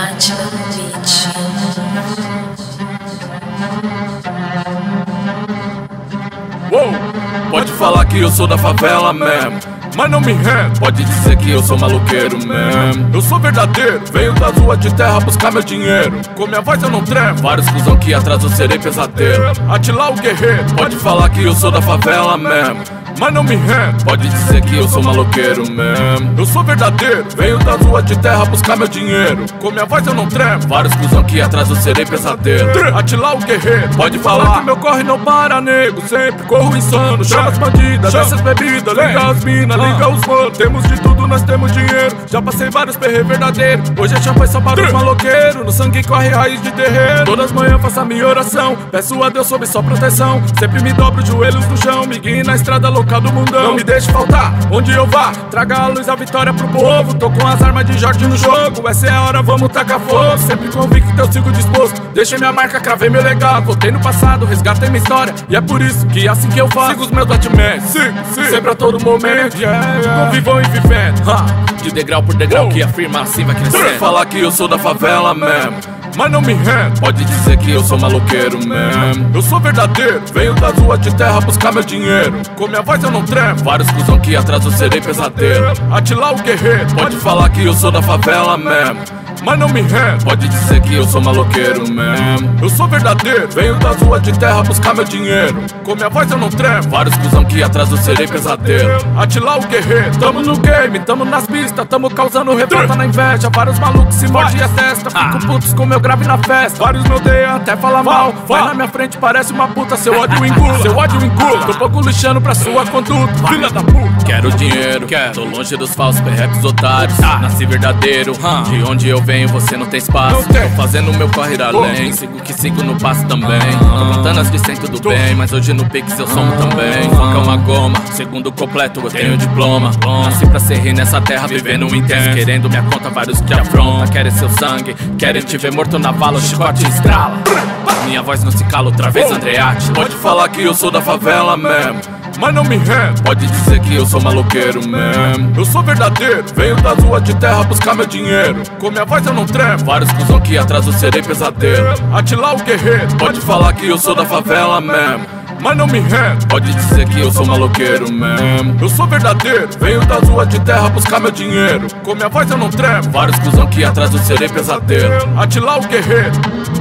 Atila Beach. Uou, pode falar que eu sou da favela mesmo, mas não me rendo. Pode dizer que eu sou maloqueiro mesmo. Eu sou verdadeiro, venho das ruas de terra buscar meu dinheiro. Com minha voz eu não tremo, vários cuzão que atrás eu serei pesadelo. Atila o guerreiro, pode falar que eu sou da favela mesmo, mas não me rendo. Pode dizer que eu sou maloqueiro mesmo. Eu sou verdadeiro, venho das ruas de terra buscar meu dinheiro. Com minha voz eu não tremo, vários cuzão que atrás eu serei pesadelo. Atila o guerreiro, pode falar que meu corre não para, nego. Sempre corro insano, chama as bandidas, desce as bebidas, liga as minas, liga os mano. Temos de tudo, nós temos dinheiro. Já passei vários perre verdadeiros. Hoje é champanhe só para os maloqueiros. No sangue corre raiz de terreiro. Todas as manhãs faço a minha oração, peço a Deus sob sua proteção. Sempre me dobro, joelhos no chão, me guie na estrada louca do mundão. Não me deixe faltar, onde eu vá, traga a luz, a vitória pro povo. Tô com as armas de Jorge no jogo, essa é a hora, vamos tacar fogo. Sempre convicto, eu sigo disposto, deixei minha marca, cravei meu legado. Voltei no passado, resgatei minha história, e é por isso que assim que eu faço, sigo os meus batimentos, sempre a todo momento, convivam e vivendo, de degrau por degrau, que afirma assim vai crescendo. Falar que eu sou da favela mesmo, mas não me rendo. Pode dizer que eu sou maloqueiro mesmo. Eu sou verdadeiro, venho das ruas de terra buscar meu dinheiro. Com minha voz eu não tremo, vários cuzão que atrás eu serei pesadelo. Atila o guerreiro, pode falar que eu sou da favela mesmo, mas não me rendo. Pode dizer que eu sou maloqueiro mesmo. Eu sou verdadeiro, venho das ruas de terra buscar meu dinheiro. Com minha voz eu não tremo, vários cuzão que atrás eu serei pesadelo. Atila o guerreiro, tamo no game, tamo nas pistas, tamo causando revolta na inveja. Vários malucos se mordem a testa, fico putos com meu grave na festa. Vários me odeiam até falar mal, vai na minha frente parece uma puta, seu ódio engula, seu ódio engula. Tô pouco lixando pra sua conduta, filha da puta. Quero dinheiro, tô longe dos falsos perreps otários. Nasci verdadeiro, de onde eu venho você não tem espaço. Tô fazendo meu correr além, sigo que sigo no passo também. Tô contando as de 100 tudo bem, mas hoje no Pix eu somo também. Funk é uma goma, segundo completo eu tenho diploma. Nasci pra ser rei nessa terra, vivendo intenso, querendo minha conta, vários que afronta. Querem seu sangue, querem te ver morto na vala, o chicote estrala. Minha voz não se cala outra vez, Andreatti. Pode falar que eu sou da favela mesmo, mas não me rendo. Pode dizer que eu sou maloqueiro mesmo. Eu sou verdadeiro, venho das ruas de terra buscar meu dinheiro. Com minha voz eu não tremo, vários cuzão que atrás eu serei pesadelo. Atila o guerreiro, pode falar que eu sou da favela mesmo, mas não me rendo. Pode dizer que eu sou maloqueiro mesmo. Eu sou verdadeiro, venho das ruas de terra buscar meu dinheiro. Com minha voz eu não tremo, vários cuzão que atrás eu serei pesadelo. Atila o guerreiro.